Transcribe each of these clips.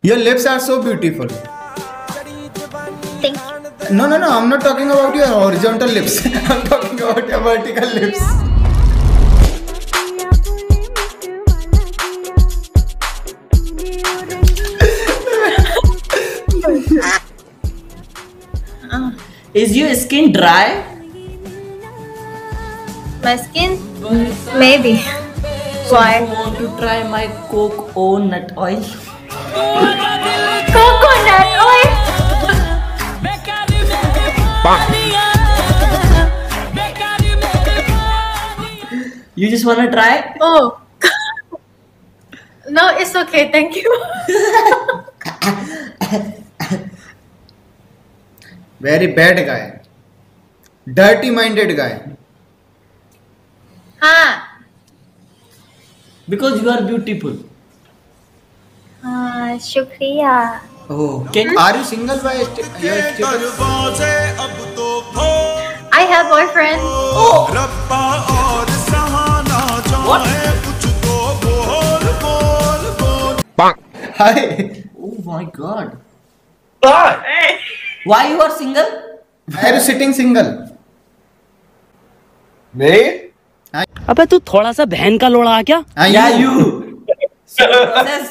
Your lips are so beautiful. Thank you. No, I'm not talking about your horizontal lips. I'm talking about your vertical lips. Is your skin dry? My skin? Maybe. Why? You want to try my coconut oil? Coconut oil? You just wanna try? Oh. No, it's okay. Thank you. Very bad guy. Dirty minded guy. Because you are beautiful. Shukriya. Oh. Can Are you single by your status? I have boyfriend. Oh. What? Hi. Oh my god. Why you are single? Why are you sitting single? Me? अबे तू थोड़ा सा बहन का लोड़ा क्या? Yeah, you. Process.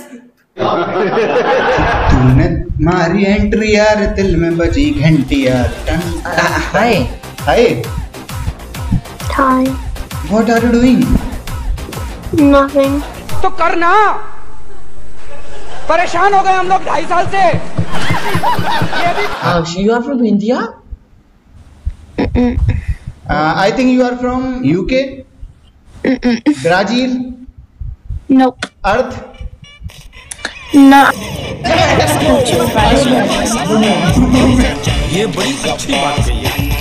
तूने मारी entry यार, दिल में बजी घंटी यार. Hi. Hi. Hi. What are you doing? Nothing. तो करना. परेशान हो गए हम लोग 2.5 साल से. You are from India? I think you are from UK? Brazil? Nope. Earth? No. ये बड़ी अच्छी बात कही है।